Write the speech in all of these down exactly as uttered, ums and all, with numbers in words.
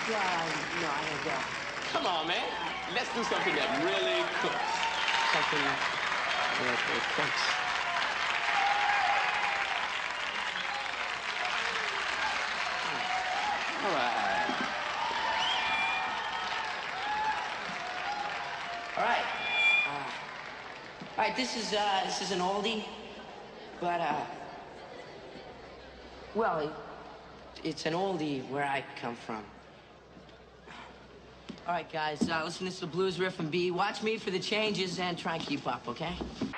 Yeah, no, I gotta go. Come on, man. Let's do something that really cooks. Something that really cooks. All right. All right. Uh, all right, this is, uh, this is an oldie, but, uh, well, it, it's an oldie where I come from. All right, guys, uh, listen to the blues riff and B. Watch me for the changes and try and keep up, okay?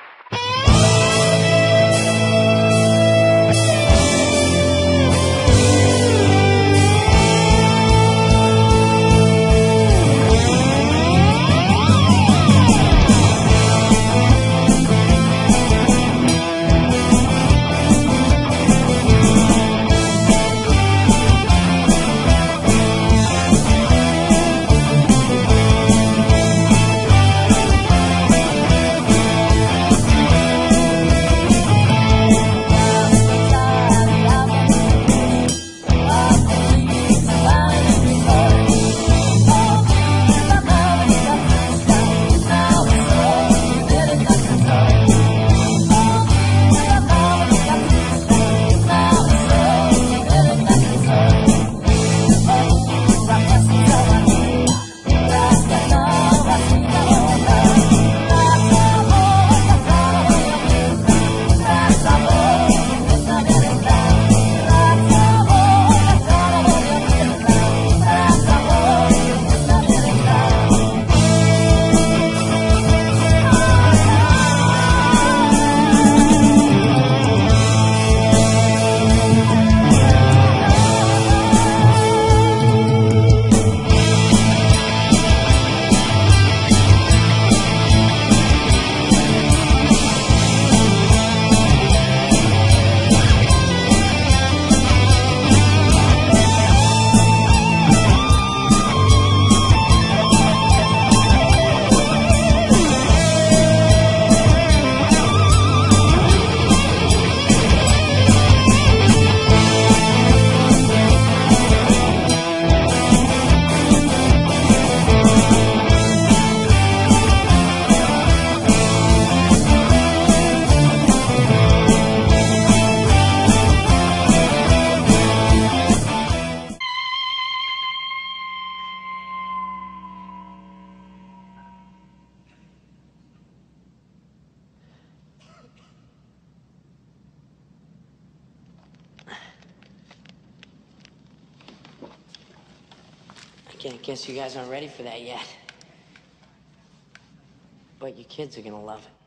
I guess you guys aren't ready for that yet. But your kids are gonna love it.